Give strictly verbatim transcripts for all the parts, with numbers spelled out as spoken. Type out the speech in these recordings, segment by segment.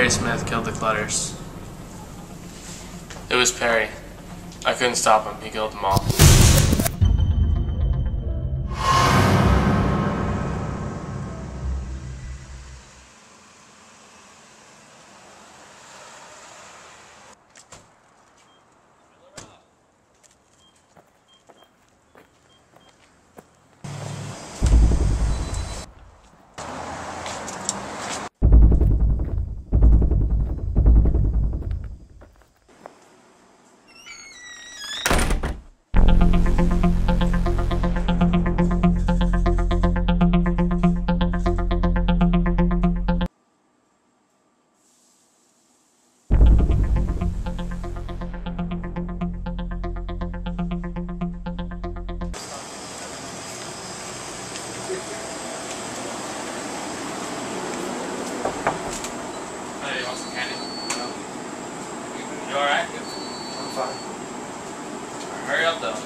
Perry Smith killed the Clutters. It was Perry. I couldn't stop him. He killed them all. Hey, you want some candy? No. You alright? I'm fine. Hurry up though.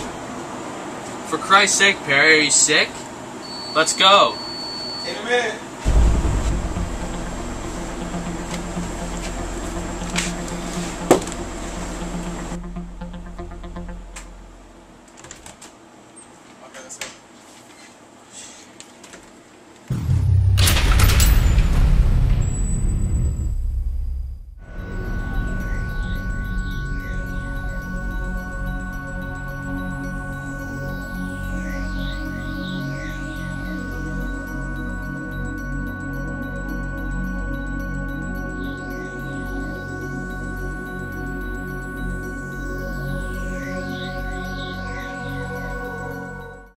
For Christ's sake, Perry, are you sick? Let's go. In a minute.